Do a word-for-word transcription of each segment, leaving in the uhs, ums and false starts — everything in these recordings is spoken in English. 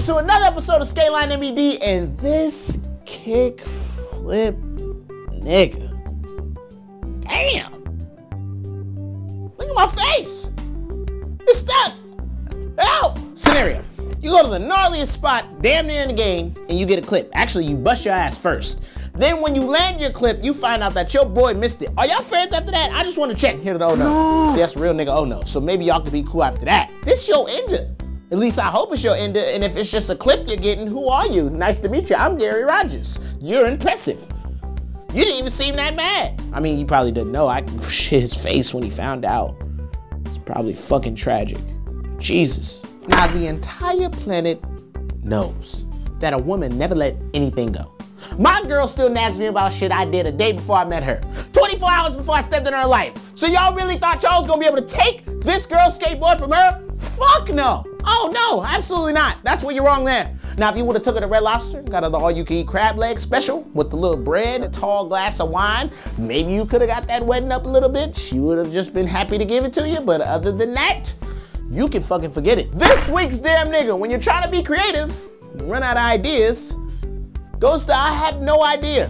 welcome to another episode of Skateline M E D, and this kick flip nigga. Damn. Look at my face. It's stuck. Help. Scenario. You go to the gnarliest spot damn near in the game and you get a clip. Actually, you bust your ass first. Then when you land your clip, you find out that your boy missed it. Are y'all friends after that? I just want to check. Here to the oh no. no. See, that's a real nigga oh no. So maybe y'all can be cool after that. This your ender. At least I hope it's your ender. And if it's just a clip you're getting, who are you? Nice to meet you. I'm Gary Rogers. You're impressive. You didn't even seem that mad. I mean, you probably didn't know. I shit his face when he found out. It's probably fucking tragic. Jesus. Now the entire planet knows that a woman never let anything go. My girl still nags me about shit I did a day before I met her. twenty-four hours before I stepped in her life. So y'all really thought y'all was gonna be able to take this girl's skateboard from her? Fuck no. Oh no, absolutely not. That's where you're wrong there. Now if you would've took her to Red Lobster, got her the all-you-can-eat crab leg special with the little bread, a tall glass of wine, maybe you could've got that wedding up a little bit. She would've just been happy to give it to you, but other than that, you can fucking forget it. This week's damn nigga, when you're trying to be creative, you run out of ideas, goes to I have no idea.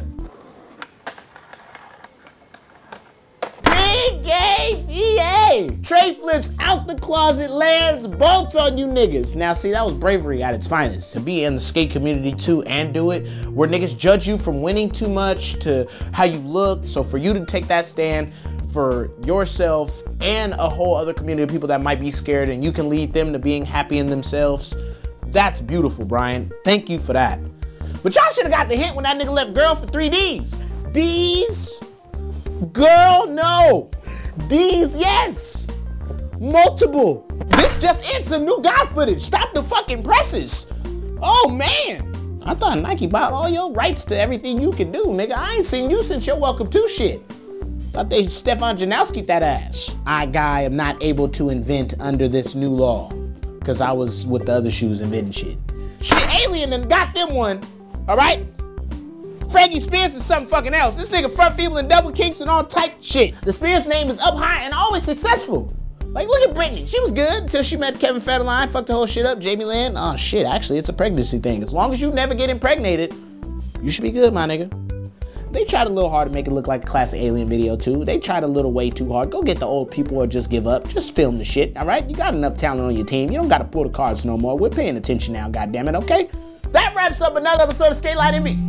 Big A E A. Tray flips out the closet, lands bolts on you niggas. Now see, that was bravery at its finest. To be in the skate community too and do it, where niggas judge you from winning too much to how you look. So for you to take that stand for yourself and a whole other community of people that might be scared and you can lead them to being happy in themselves, that's beautiful, Brian. Thank you for that. But y'all should have got the hint when that nigga left girl for three D's. D's? Girl, no. D's, yes. Multiple. This just in some new God footage. Stop the fucking presses. Oh, man. I thought Nike bought all your rights to everything you can do, nigga. I ain't seen you since your Welcome To shit. Thought they Stefan Janowski that ass. I, guy, am not able to invent under this new law because I was with the other shoes inventing shit. Shit, Alien and got them one. All right? Frankie Spears is something fucking else. This nigga front feeble and double kinks and all type shit. The Spears name is up high and always successful. Like, look at Britney. She was good until she met Kevin Federline, fucked the whole shit up. Jamie Lynn, oh shit, actually it's a pregnancy thing. As long as you never get impregnated, you should be good, my nigga. They tried a little hard to make it look like a classic Alien video too. They tried a little way too hard. Go get the old people or just give up. Just film the shit, all right? You got enough talent on your team. You don't gotta pull the cards no more. We're paying attention now, goddammit, okay? That wraps up another episode of Skateline M E D.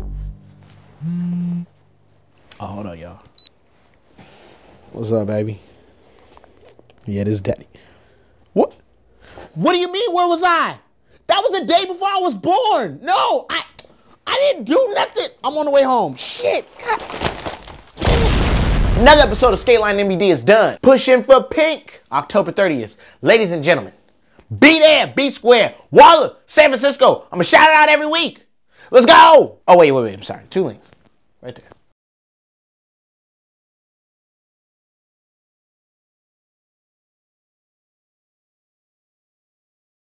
Oh, hold on, y'all. What's up, baby? Yeah, this is daddy. What? What do you mean, where was I? That was the day before I was born. No, I I didn't do nothing. I'm on the way home. Shit. God. Another episode of Skateline M E D is done. Pushing for pink, October thirtieth. Ladies and gentlemen, be there, be square, Waller, San Francisco. I'm gonna shout it out every week. Let's go. Oh, wait, wait, wait. I'm sorry. Two links. Right there.